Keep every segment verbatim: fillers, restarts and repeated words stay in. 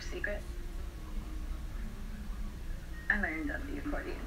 secret? I learned on the accordion.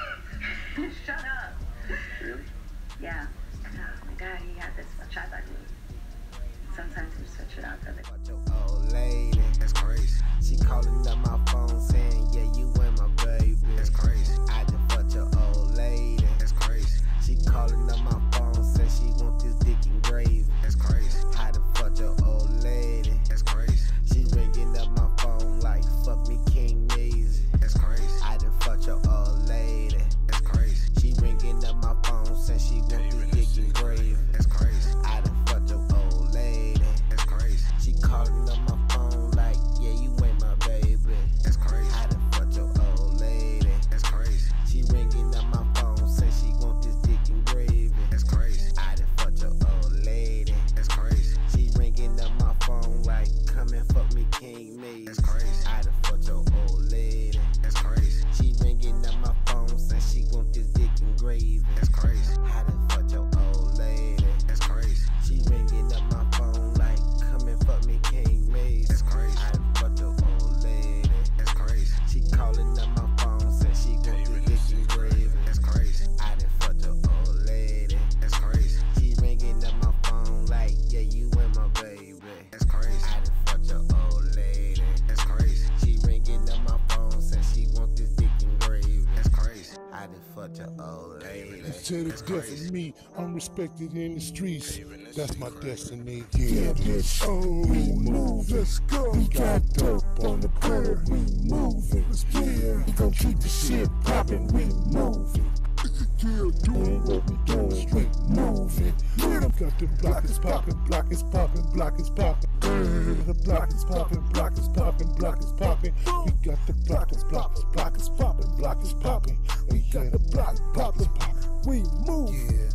Shut up. Really? Yeah. Oh, my dad, he had this bachata group. Sometimes we switch it out for the... Fuck your old lady, that's crazy. She calling up my phone saying, yeah, you and my baby. That's crazy. I just fucked your old lady. That's crazy. She calling up my phone saying she want this dick and gravy. That's crazy. I just fucked your old lady. That's crazy. She ringing up my phone like, fuck me, King Mazy. That's crazy. I just fucked your old lady. That's crazy. She ringing up my phone saying she want this dick and gravy. That's crazy. I just fucked your old lady. That's crazy. She calling up my phone like, yeah, you ain't my baby. That's crazy. I done fucked your old lady. That's crazy. She ringing up my phone, say she want this dick and gravy. That's crazy. I done fucked your old lady. That's crazy. She ringing up my phone like, come and fuck me, King Mazy. That's crazy. I done fucked your old lady. That's crazy. She ringing up my phone, say she want this dick and gravy. That's crazy. I done fucked your old lady. That's crazy. She ringing up my phone like, come and fuck me, King Mazy. That's crazy. I done fucked your old lady. That's crazy. She calling up my phone, said she want this dick and gravy. That's crazy. I done fucked your old lady. That's crazy. She ringing up my phone like, yeah, you and my baby. That's crazy. I done fucked your old lady. That's crazy. She ringing up my phone, said she want this dick and gravy. That's crazy. I done fucked your old lady. To the death of me, I'm respected in the streets. That's my destiny. Yeah, bitch. Oh, we move, let's go. We got dope on the corner. We moving. Yeah, we gon' keep the shit poppin'. We moving. Yeah, doing what we doing, straight moving. Yeah, got the block is poppin', block is poppin', block is poppin'. The block is poppin', block is poppin', block is poppin'. We got the block is block is block is poppin', block is poppin'. We got the block poppin', we move. Yeah.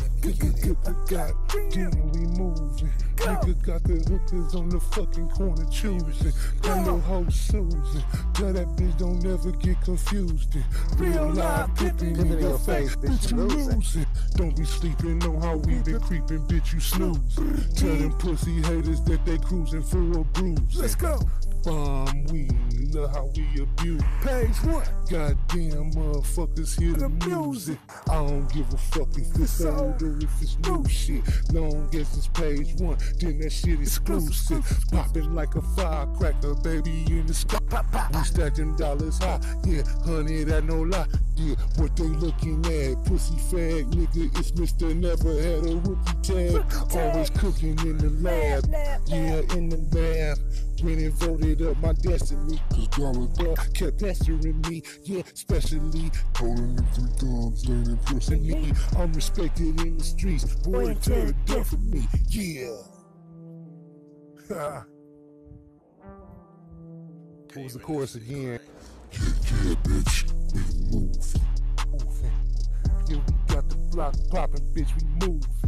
God damn, we moving. Nigga got the hookers on the fucking corner choosing. Got no hoe Susan. Tell that bitch don't never get confused. Real life dipping in your face, bitch you losing. Don't be sleeping on how we been creeping, bitch you snoozing. Tell them pussy haters that they cruising for a bruise. Let's go. Bomb we look how we abuse. Page one. Goddamn motherfuckers hear the music. I don't give a fuck if it's old or if it's new shit. Long as it's page one, then that shit exclusive. Popping like a firecracker, baby in the sky. We stacking dollars high, yeah, honey, that no lie. Yeah, what they looking at, pussy fag nigga, it's Mister Never Had a Rookie Tag. Always cooking in the lab, yeah, in the lab. When it voted up my destiny, cause dollar dog kept pestering me, yeah, especially holding them three thumbs, learning pussy me. I'm respected in the streets, boy, to the death of me, yeah. What was the chorus again? Yeah, yeah, bitch, we moving, moving. Yeah, we got the block poppin', bitch, we moving.